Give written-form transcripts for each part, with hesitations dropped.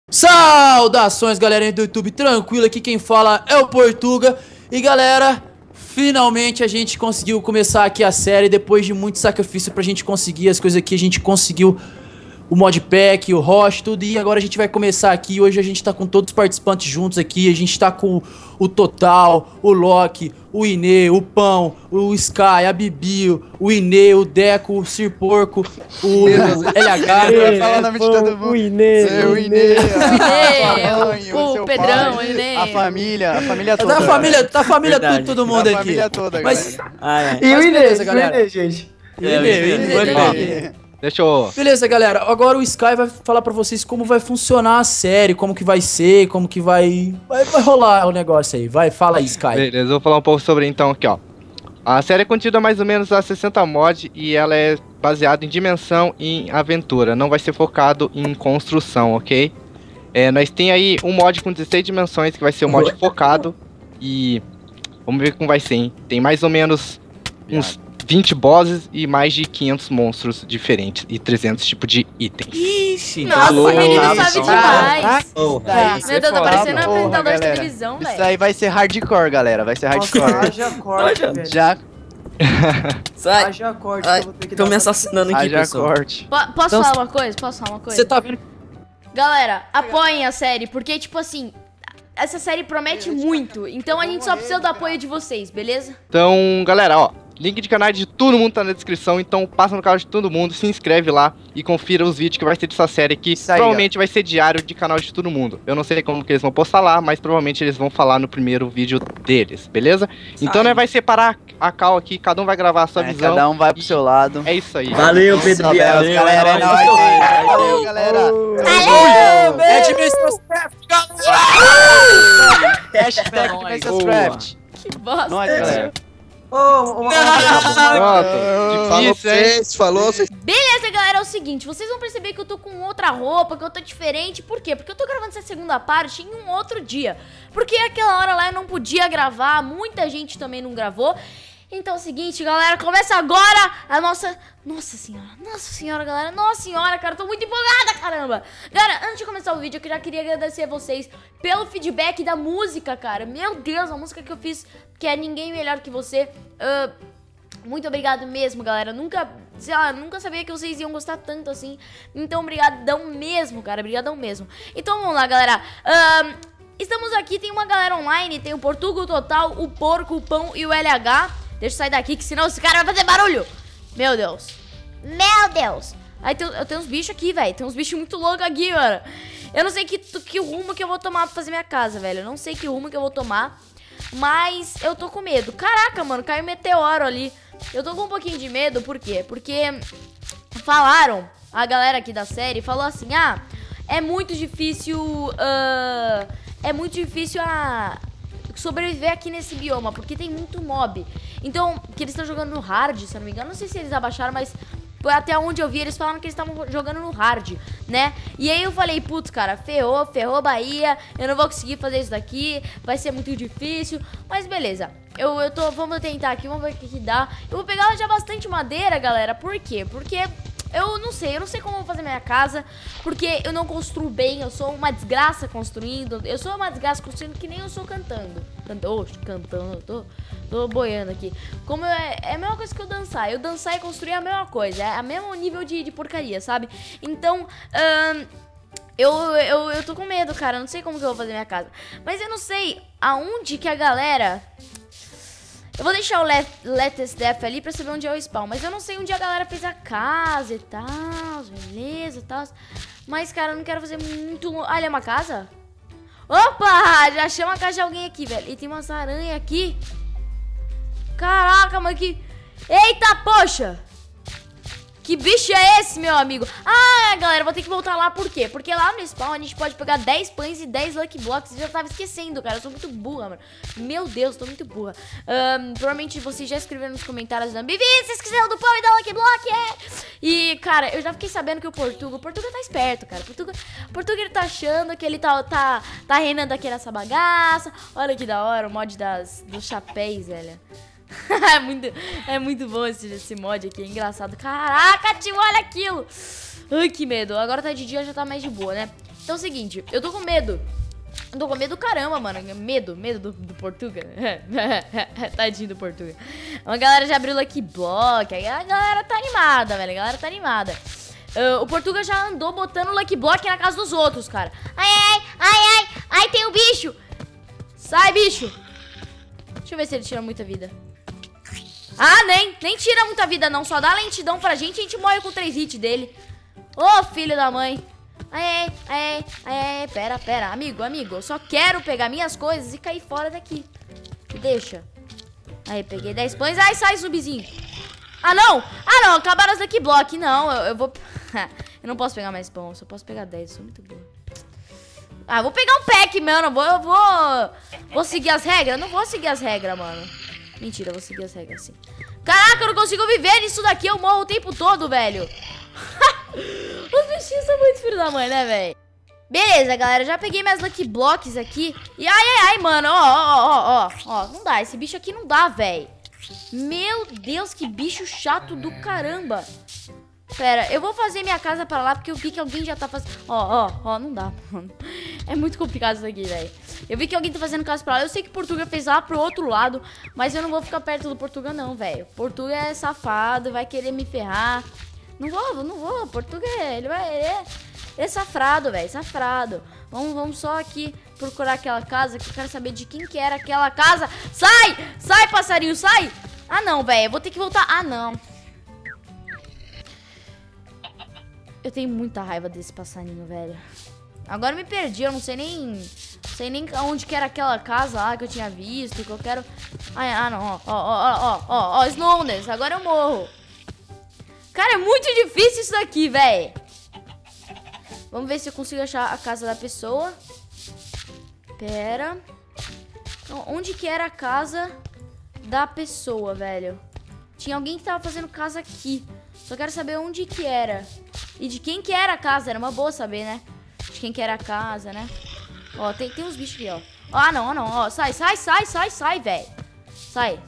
Saudações, galerinha do YouTube, tranquilo, aqui quem fala é o Portuga. E galera, finalmente a gente conseguiu começar aqui a série. Depois de muito sacrifício pra gente conseguir as coisas aqui, a gente conseguiu o modpack, o host, tudo. E agora a gente vai começar aqui. Hoje a gente tá com todos os participantes juntos aqui. A gente tá com o Total, o Loki, o Inê, o Pão, o Sky, a Bibi, o Inê, o Deco, o Sir Porco, o LH. Fala o nome de todo mundo. O Inê, o Inê, o Pedrão, o Inê. A família toda. Da família Verdade. todo mundo A aqui. família toda, Mas, galera. E Mas o Inê, beleza, galera. gente. Inê. Deixa eu... Beleza, galera. Agora o Sky vai falar pra vocês como vai funcionar a série, como que vai ser, como que vai rolar o negócio aí. Vai, fala aí, Sky. Beleza, eu vou falar um pouco sobre então aqui, ó. A série é contida mais ou menos a 60 mods e ela é baseada em dimensão e em aventura. Não vai ser focado em construção, ok? Nós tem aí um mod com 16 dimensões que vai ser o mod focado e... Vamos ver como vai ser, hein? Tem mais ou menos uns 20 bosses e mais de 500 monstros diferentes e 300 tipos de itens. Ixi, Nossa, o menino sabe demais. Isso Meu Deus, tá parecendo um Porra, apresentador de galera. televisão, Isso velho. aí vai ser hardcore, galera. Vai ser hardcore. Haja corte, velho. Já, Sai. Haja corte, Ai, que eu vou ter que tô dar me uma- assassinando aqui, haja pessoal. corte. Posso Então- falar uma coisa? Posso falar uma coisa? você tá vendo? Galera, apoiem a série, porque, tipo assim, essa série promete muito. Então a gente só precisa do apoio de vocês, beleza? Então, galera, ó, link de canais de todo mundo tá na descrição, então passa no canal de todo mundo, se inscreve lá e confira os vídeos que vai ter dessa série aqui. Isso aí, Provavelmente vai ser diário de canal de todo mundo. Eu não sei como que eles vão postar lá, mas provavelmente eles vão falar no primeiro vídeo deles, beleza? Então, né, vai separar a cal aqui, cada um vai gravar a sua visão. Cada um vai pro seu lado. É isso aí. Valeu, Pedro Biel. Valeu, galera. É nóis. Valeu, galera. É de Mr. Hashtag MesaCraft. Que bosta. Nós, galera. Pronto. Difícil, hein? Falou, vocês. Beleza, galera, é o seguinte, vocês vão perceber que eu tô com outra roupa, que eu tô diferente. Por quê? Porque eu tô gravando essa segunda parte em um outro dia. Porque aquela hora lá eu não podia gravar, muita gente também não gravou. Então é o seguinte, galera, começa agora a nossa... Nossa senhora, galera. Nossa senhora, cara, eu tô muito empolgada, caramba. Galera, antes de começar o vídeo, eu já queria agradecer a vocês pelo feedback da música, cara. Meu Deus, a música que eu fiz, que é Ninguém Melhor Que Você. Muito obrigado mesmo, galera. Nunca, sei lá, nunca sabia que vocês iam gostar tanto assim. Então, obrigadão mesmo, cara. Obrigadão mesmo. Então, vamos lá, galera. Estamos aqui, tem uma galera online. Tem o Portuga, o Total, o Porco, o Pão e o LH. Deixa eu sair daqui, que senão esse cara vai fazer barulho. Meu Deus. Meu Deus. Aí eu tenho uns bichos aqui, velho. Tem uns bichos muito loucos aqui, mano. Eu não sei que rumo que eu vou tomar pra fazer minha casa, velho. Eu não sei que rumo que eu vou tomar. Mas eu tô com medo. Caraca, mano, caiu um meteoro ali. Eu tô com um pouquinho de medo, por quê? Porque falaram, a galera aqui da série falou assim, é muito difícil, sobreviver aqui nesse bioma, porque tem muito mob. Então, que eles estão jogando no hard, se eu não me engano. Não sei se eles abaixaram, mas até onde eu vi, eles falaram que eles estavam jogando no hard, né? E aí eu falei, putz, cara, ferrou Bahia. Eu não vou conseguir fazer isso daqui, vai ser muito difícil. Mas beleza, vamos tentar aqui, vamos ver o que dá. Eu vou pegar já bastante madeira, galera. Por quê? Porque eu não sei como eu vou fazer minha casa. Porque eu não construo bem, eu sou uma desgraça construindo. Eu sou uma desgraça construindo que nem eu sou cantando. Tô boiando aqui. Como é a mesma coisa que eu dançar. Eu dançar e construir é a mesma coisa. É o mesmo nível de porcaria, sabe? Então, eu tô com medo, cara. Eu não sei como que eu vou fazer minha casa. Mas eu não sei aonde que a galera... Eu vou deixar o Latest Death ali pra saber onde é o spawn. Mas eu não sei onde a galera fez a casa e tal. Beleza e tal. Mas, cara, eu não quero fazer muito longe. Ah, ele é uma casa? Opa! Já chama a casa de alguém aqui, velho. E tem umas aranhas aqui. Caraca, mano, que... Eita, poxa! Que bicho é esse, meu amigo? Galera, vou ter que voltar lá, por quê? Porque lá no spawn a gente pode pegar 10 pães e 10 Lucky Blocks. Eu já tava esquecendo, cara, eu sou muito burra, mano. Meu Deus, tô muito burra. Provavelmente vocês já escreveram nos comentários da Bibi, se esqueceram do pão e da Lucky Block, E, cara, eu já fiquei sabendo que o Portuga tá esperto, cara. O Portuga, ele tá achando que ele tá reinando aqui nessa bagaça. Olha que da hora, o mod dos chapéus, velho. é muito bom esse mod aqui, é engraçado. Caraca, tio, olha aquilo. Ai, que medo. Agora tá de dia, já tá mais de boa, né? Então é o seguinte, eu tô com medo. Eu tô com medo do caramba, mano. Medo do Portuga. Tadinho do Portuga. A galera já abriu Lucky Block. Aí a galera tá animada, velho. A galera tá animada. O Portuga já andou botando Lucky Block na casa dos outros, cara. Ai, tem um bicho. Sai, bicho. Deixa eu ver se ele tira muita vida. Ah, nem tira muita vida, não. Só dá lentidão pra gente e a gente morre com 3 hits dele. Ô, filho da mãe. Pera, amigo, eu só quero pegar minhas coisas e cair fora daqui. Me deixa. Aí, peguei 10 pães. Ai, sai, zumbizinho. Ah, não, acabaram as Lucky Block. Não, eu vou... eu não posso pegar mais pão, só posso pegar 10, eu sou muito boa. Ah, eu vou pegar um pack, mano. Vou seguir as regras? Não vou seguir as regras, mano. Mentira, eu vou seguir as regras, sim. Caraca, eu não consigo viver nisso daqui, eu morro o tempo todo, velho. Os bichinhos são muito filho da mãe, né, velho? Beleza, galera, já peguei minhas Lucky Blocks aqui. E ai, mano, ó, não dá, esse bicho aqui não dá, velho. Meu Deus, que bicho chato do caramba. Pera, eu vou fazer minha casa pra lá porque eu vi que alguém já tá fazendo... Ó, não dá, mano. É muito complicado isso aqui, velho. Eu vi que alguém tá fazendo casa pra lá. Eu sei que o Portuga fez lá pro outro lado, mas eu não vou ficar perto do Portuga não, velho. O Portuga é safado, vai querer me ferrar. Não vou. O Portuga, ele é safrado, velho, safrado. Vamos só aqui procurar aquela casa, que eu quero saber de quem que era aquela casa. Sai, passarinho, sai. Ah, não, velho, eu vou ter que voltar. Ah, não. Eu tenho muita raiva desse passarinho, velho. Agora eu me perdi, eu não sei nem onde que era aquela casa lá que eu tinha visto, que eu quero... Ah, não, ó, Slowness, agora eu morro. Cara, é muito difícil isso daqui, velho. Vamos ver se eu consigo achar a casa da pessoa. Pera. Então, onde que era a casa da pessoa, velho? Tinha alguém que tava fazendo casa aqui. Só quero saber onde que era. E de quem que era a casa. Era uma boa saber, né? De quem que era a casa, né? Ó, tem uns bichos aqui, ó. Ah, não, ó. Sai, velho. Sai.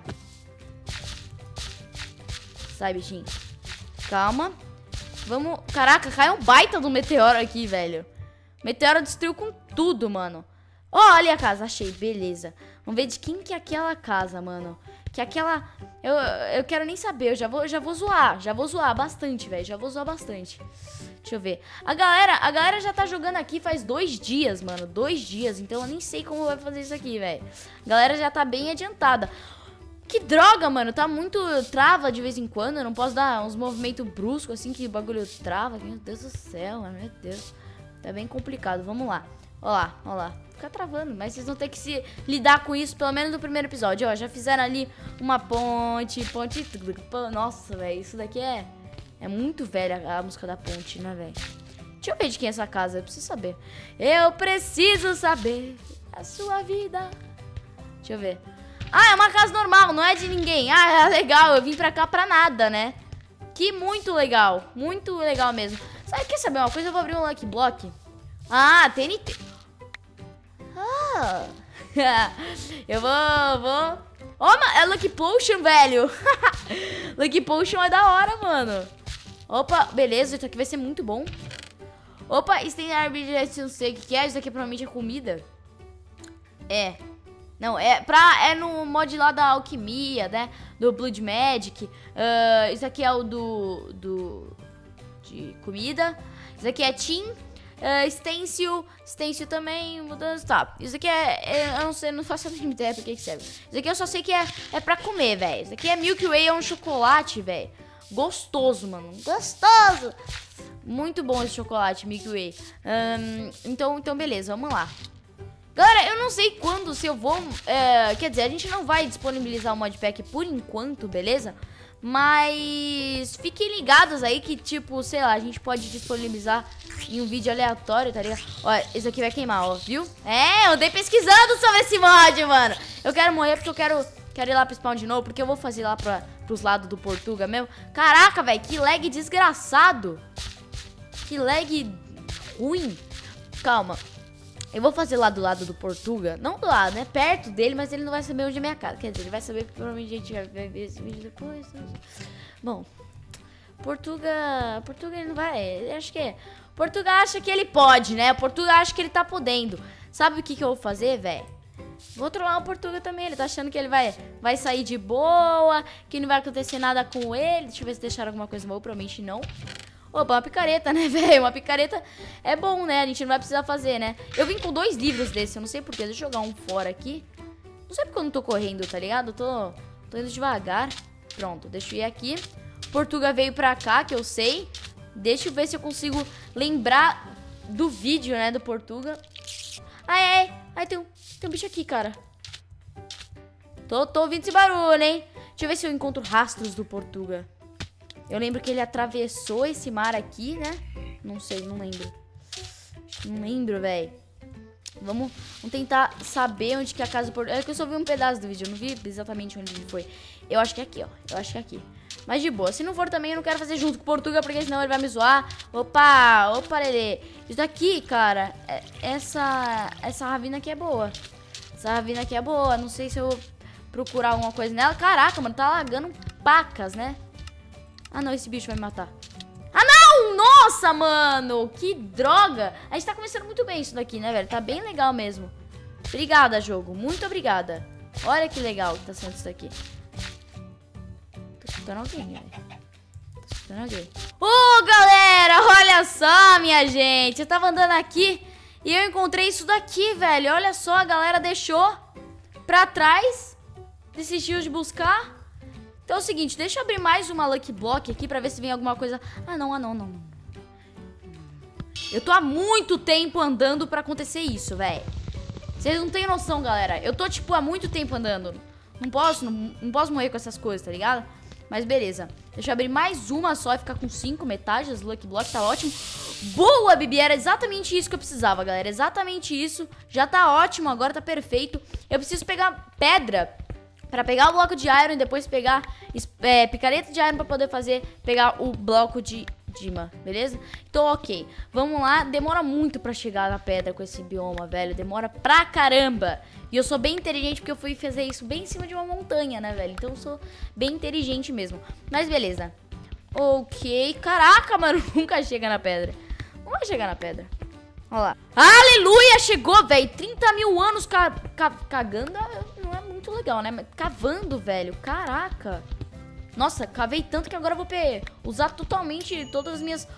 Sai, bichinho. Calma. Vamos... Caraca, caiu um baita do meteoro aqui, velho. O meteoro destruiu com tudo, mano. Ó, ali a casa. Achei, beleza. Vamos ver de quem que é aquela casa, mano. Que aquela... Eu quero nem saber. Eu já vou zoar. Já vou zoar bastante, velho. Já vou zoar bastante. Deixa eu ver. A galera já tá jogando aqui faz 2 dias, mano. 2 dias. Então eu nem sei como vai fazer isso aqui, velho. A galera já tá bem adiantada. Que droga, mano. Tá muito... Trava de vez em quando. Eu não posso dar uns movimentos bruscos assim que o bagulho trava. Meu Deus do céu, mano. Meu Deus. Tá bem complicado. Vamos lá. Ó lá. Fica travando. Mas vocês vão ter que se lidar com isso pelo menos no primeiro episódio. Ó, já fizeram ali uma ponte. Nossa, velho. Isso daqui é muito velha a música da ponte, né, velho? Deixa eu ver de quem é essa casa. Eu preciso saber. Eu preciso saber a sua vida. Deixa eu ver. Ah, é uma casa normal, não é de ninguém. Ah, é legal, eu vim pra cá pra nada, né? Que muito legal mesmo. Sabe, quer saber uma coisa? Eu vou abrir um Lucky Block. Ah, TNT. Ah. Eu vou... Ó, é Lucky Potion, velho. Lucky Potion é da hora, mano. Opa, beleza, isso aqui vai ser muito bom. Opa, isso tem árvore, não sei o que é. Isso aqui provavelmente é comida. É. Não, é no mod lá da alquimia, né? Do Blood Magic. Isso aqui é o de comida. Isso aqui é Team. Stencil também, mudança. Tá, isso aqui eu não sei, não faço a mínima ideia pra que serve. Isso aqui eu só sei que é pra comer, velho. Isso aqui é Milky Way, é um chocolate, velho. Gostoso, mano. Gostoso! Muito bom esse chocolate, Milky Way. Então, beleza, vamos lá. Galera, eu não sei quando, se eu vou... quer dizer, a gente não vai disponibilizar o modpack por enquanto, beleza? Mas fiquem ligados aí que, tipo, sei lá, a gente pode disponibilizar em um vídeo aleatório, tá ligado? Ó, esse aqui vai queimar, ó, viu? Eu andei pesquisando sobre esse mod, mano. Eu quero morrer porque eu quero ir lá pro spawn de novo, porque eu vou fazer lá pros lados do Portuga mesmo. Caraca, velho, que lag desgraçado. Que lag ruim. Calma. Eu vou fazer lá do lado do Portuga. Não do lado, né? Perto dele, mas ele não vai saber onde é minha casa. Quer dizer, ele vai saber porque provavelmente a gente vai ver esse vídeo depois. Bom, Portuga ele não vai... Acho que Portuga acha que ele pode, né? O Portuga acha que ele tá podendo. Sabe o que eu vou fazer, velho? Vou trollar o Portuga também. Ele tá achando que ele vai sair de boa, que não vai acontecer nada com ele. Deixa eu ver se deixaram alguma coisa boa. Provavelmente não. Opa, uma picareta, né, velho? Uma picareta é bom, né? A gente não vai precisar fazer, né? Eu vim com 2 livros desse, eu não sei porquê. Deixa eu jogar um fora aqui. Não sei porque eu não tô correndo, tá ligado? Eu tô indo devagar. Pronto, deixa eu ir aqui. Portuga veio pra cá, que eu sei. Deixa eu ver se eu consigo lembrar do vídeo, né, do Portuga. Ai, tem um bicho aqui, cara. Tô ouvindo esse barulho, hein? Deixa eu ver se eu encontro rastros do Portuga. Eu lembro que ele atravessou esse mar aqui, né? Não sei, não lembro. Não lembro, velho. Vamos tentar saber onde que é a casa do Portuga. É que eu só vi um pedaço do vídeo, eu não vi exatamente onde ele foi. Eu acho que é aqui, ó. Eu acho que é aqui. Mas de boa, se não for também eu não quero fazer junto com o Portuga, porque senão ele vai me zoar. Opa, Lelê. Isso daqui, cara, essa ravina aqui é boa. Essa ravina aqui é boa, não sei se eu vou procurar alguma coisa nela. Caraca, mano, tá lagando pacas, né? Ah, não, esse bicho vai me matar. Ah, não! Nossa, mano, que droga. A gente tá começando muito bem isso daqui, né, velho? Tá bem legal mesmo. Obrigada, jogo, muito obrigada. Olha que legal que tá sendo isso daqui. Tô escutando alguém, velho. Tô escutando alguém. Galera, olha só, minha gente. Eu tava andando aqui e eu encontrei isso daqui, velho. Olha só, a galera deixou pra trás. Desistiu de buscar. Então é o seguinte, deixa eu abrir mais uma Lucky Block aqui pra ver se vem alguma coisa... Ah, não. Eu tô há muito tempo andando pra acontecer isso, velho. Vocês não têm noção, galera. Eu tô, tipo, há muito tempo andando. Não posso morrer com essas coisas, tá ligado? Mas beleza. Deixa eu abrir mais uma só e ficar com 5 metades. Lucky Block tá ótimo. Boa, Bibi. Era exatamente isso que eu precisava, galera. Exatamente isso. Já tá ótimo, agora tá perfeito. Eu preciso pegar pedra pra pegar o bloco de iron e depois pegar picareta de iron pra poder pegar o bloco de Dima, beleza? Então, ok. Vamos lá. Demora muito pra chegar na pedra com esse bioma, velho. Demora pra caramba. E eu sou bem inteligente porque eu fui fazer isso bem em cima de uma montanha, né, velho? Então eu sou bem inteligente mesmo. Mas beleza. Ok. Caraca, mano. Nunca chega na pedra. Não vai chegar na pedra. Olha lá. Aleluia! Chegou, velho. 30 mil anos cagando não é muito legal, né? Mas cavando, velho. Caraca. Nossa, cavei tanto que agora eu vou usar totalmente todas as minhas...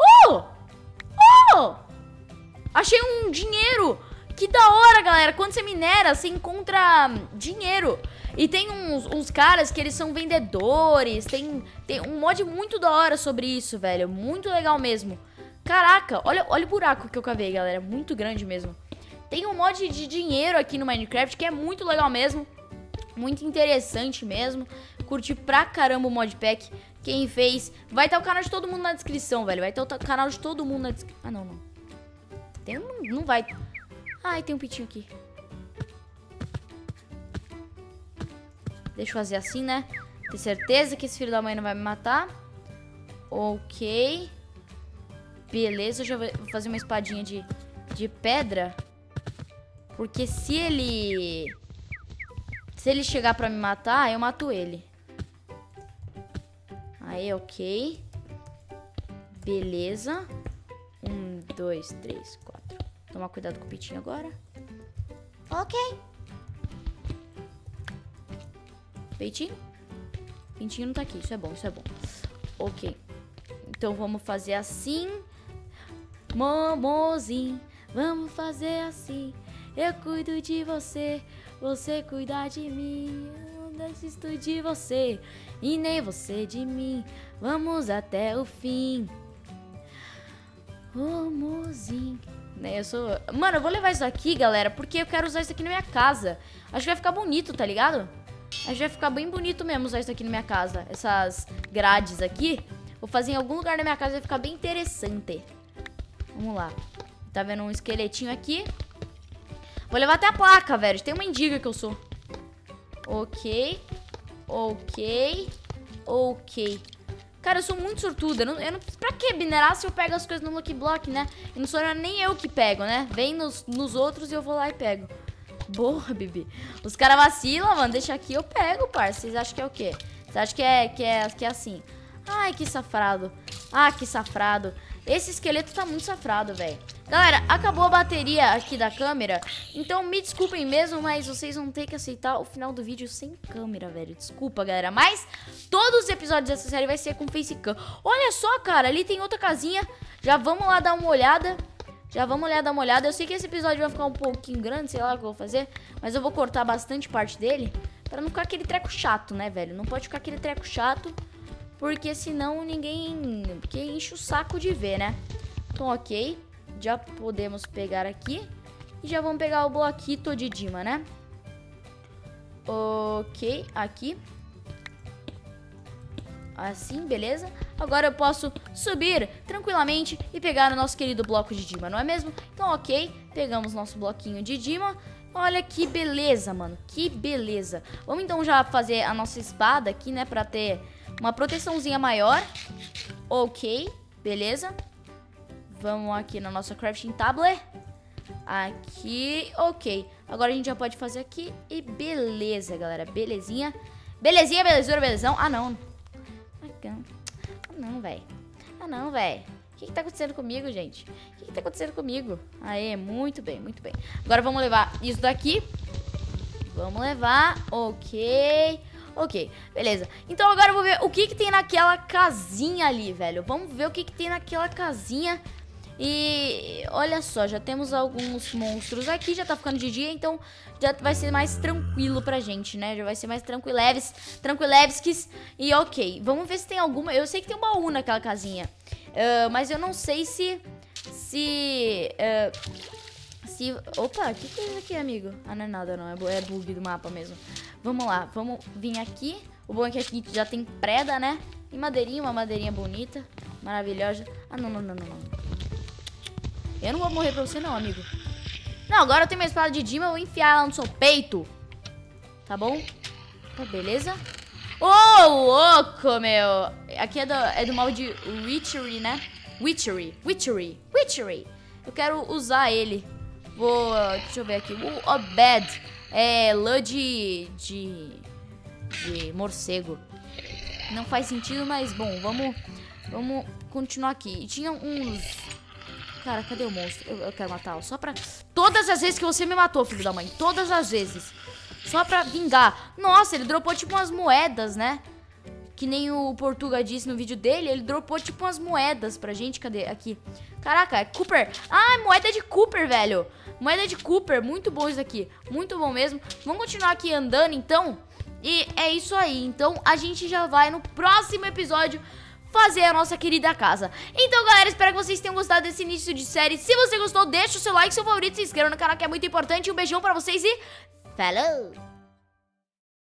Achei um dinheiro! Que da hora, galera! Quando você minera, você encontra dinheiro. E tem uns caras que eles são vendedores. Tem um mod muito da hora sobre isso, velho. Muito legal mesmo. Caraca, olha o buraco que eu cavei, galera. Muito grande mesmo. Tem um mod de dinheiro aqui no Minecraft que é muito legal mesmo. Muito interessante mesmo. Curti pra caramba o modpack. Quem fez... Vai estar o canal de todo mundo na descrição, velho. Vai ter o canal de todo mundo na descrição. Ah, não. Não vai... Ai, tem um pitinho aqui. Deixa eu fazer assim, né? Ter certeza que esse filho da mãe não vai me matar. Ok. Beleza, eu já vou fazer uma espadinha de pedra. Porque se ele chegar pra me matar, eu mato ele. Aí, ok. Beleza. 1, 2, 3, 4. Tomar cuidado com o pitinho agora. Ok. Peitinho? Pintinho não tá aqui, isso é bom, isso é bom. Ok. Então vamos fazer assim. Momozinho, vamos fazer assim. Eu cuido de você, você cuida de mim. Eu não desisto de você e nem você de mim. Vamos até o fim. Momozinho. Mano, eu vou levar isso aqui, galera, porque eu quero usar isso aqui na minha casa. Acho que vai ficar bonito, tá ligado? Acho que vai ficar bem bonito mesmo usar isso aqui na minha casa. Essas grades aqui. Vou fazer em algum lugar da minha casa, vai ficar bem interessante. Vamos lá. Tá vendo um esqueletinho aqui? Vou levar até a placa, velho. Tem uma mendiga que eu sou. Ok. Ok. Ok. Cara, eu sou muito sortuda. Pra que minerar se eu pego as coisas no Lucky Block, né? E não sou nem eu que pego, né? Vem nos outros e eu vou lá e pego. Boa, Bibi. Os caras vacilam, mano. Deixa aqui, eu pego, parça. Vocês acham que é o quê? Vocês acham que é assim? Ai, que safrado. Ah, que safrado. Esse esqueleto tá muito safado, velho. Galera, acabou a bateria aqui da câmera. Então me desculpem mesmo, mas vocês vão ter que aceitar o final do vídeo sem câmera, velho. Desculpa, galera. Mas todos os episódios dessa série vai ser com facecam. Olha só, cara, ali tem outra casinha. Já vamos lá dar uma olhada. Eu sei que esse episódio vai ficar um pouquinho grande, sei lá o que eu vou fazer. Mas eu vou cortar bastante parte dele pra não ficar aquele treco chato, né, velho? Não pode ficar aquele treco chato, porque senão ninguém enche o saco de ver, né? Então, ok. Já podemos pegar aqui. E já vamos pegar o bloquito de Dima, né? Ok, aqui. Assim, beleza. Agora eu posso subir tranquilamente e pegar o nosso querido bloco de Dima, não é mesmo? Então, ok. Pegamos nosso bloquinho de Dima. Olha que beleza, mano. Que beleza. Vamos então já fazer a nossa espada aqui, né? Pra ter uma proteçãozinha maior. Ok, beleza. Vamos aqui na nossa crafting tablet. Aqui, ok. Agora a gente já pode fazer aqui. E beleza, galera, belezinha. Belezinha, belezura, belezão. Ah, não. Ah, não, velho. O que tá acontecendo comigo, gente? O que tá acontecendo comigo? Aê, muito bem, muito bem. Agora vamos levar isso daqui. Vamos levar, ok. Ok, beleza. Então agora eu vou ver o que tem naquela casinha ali, velho. Vamos ver o que tem naquela casinha. E olha só, já temos alguns monstros aqui. Já tá ficando de dia, então já vai ser mais tranquilo pra gente, né? Já vai ser mais tranquilevskis. E ok, vamos ver se tem alguma. Eu sei que tem um baú naquela casinha, mas eu não sei se... Opa, o que é isso aqui, amigo? Ah, não é nada não, é bug do mapa mesmo. Vamos lá, vamos vir aqui. O bom é que aqui já tem preda, né? E madeirinha, uma madeirinha bonita, maravilhosa. Ah, não. Eu não vou morrer pra você não, amigo. Não, agora eu tenho minha espada de Dima, eu vou enfiar ela no seu peito. Tá bom? Tá, beleza. Ô, louco, meu. Aqui é do mal de Witchery, né? Witchery. Eu quero usar ele. Deixa eu ver aqui. O Obed. É lã de morcego. Não faz sentido, mas bom, vamos continuar aqui. E tinha uns... Cara, cadê o monstro? Eu quero matá-lo só pra... Todas as vezes que você me matou, filho da mãe. Todas as vezes. Só pra vingar. Nossa, ele dropou tipo umas moedas, né? Que nem o Portuga disse no vídeo dele. Ele dropou tipo umas moedas pra gente. Cadê? Aqui. Caraca, é Cooper. Ah, moeda de Cooper, velho. Moeda de Cooper. Muito bom isso aqui. Muito bom mesmo. Vamos continuar aqui andando, então. E é isso aí. Então, a gente já vai no próximo episódio fazer a nossa querida casa. Então, galera, espero que vocês tenham gostado desse início de série. Se você gostou, deixa o seu like, seu favorito, se inscreva no canal, que é muito importante. Um beijão pra vocês e falou!